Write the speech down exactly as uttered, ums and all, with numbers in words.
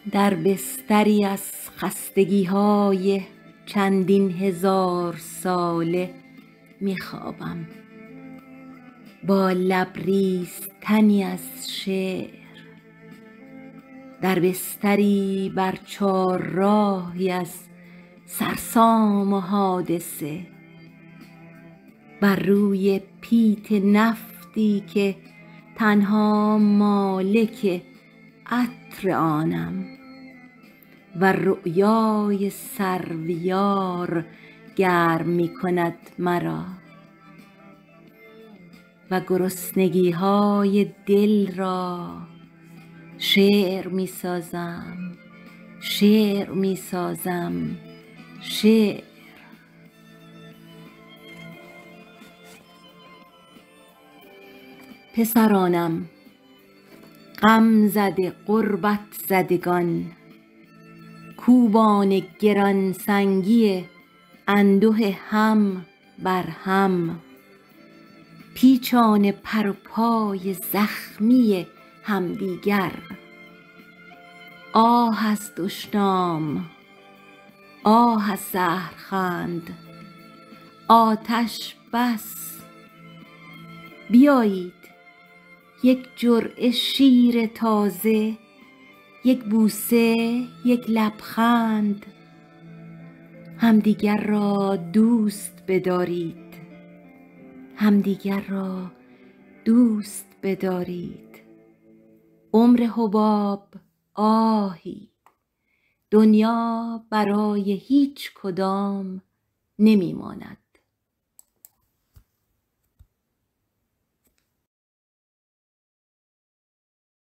در بستری از خستگی های چندین هزار ساله می خوابم، با لبریزتنی از شعر. در بستری بر چهارراهی از سرسام و حادثه، بر روی پیت نفتی که تنها مالک عطر آنم و رؤیای سرویار گرم می کند مرا، و گرسنگی های دل را شعر می سازم، شعر می سازم، شعر. پسرانم، غم زده غربت زدگان، کوبان گرانسنگی انده هم بر هم، پیچان پر و پای زخمی همدیگر. آه از دشنام، آه از زهرخند، آتش بس. بیایید یک جرعه شیر تازه، یک بوسه، یک لبخند. همدیگر را دوست بدارید، همدیگر را دوست بدارید. عمر حباب آهی، دنیا برای هیچ کدام نمی ماند.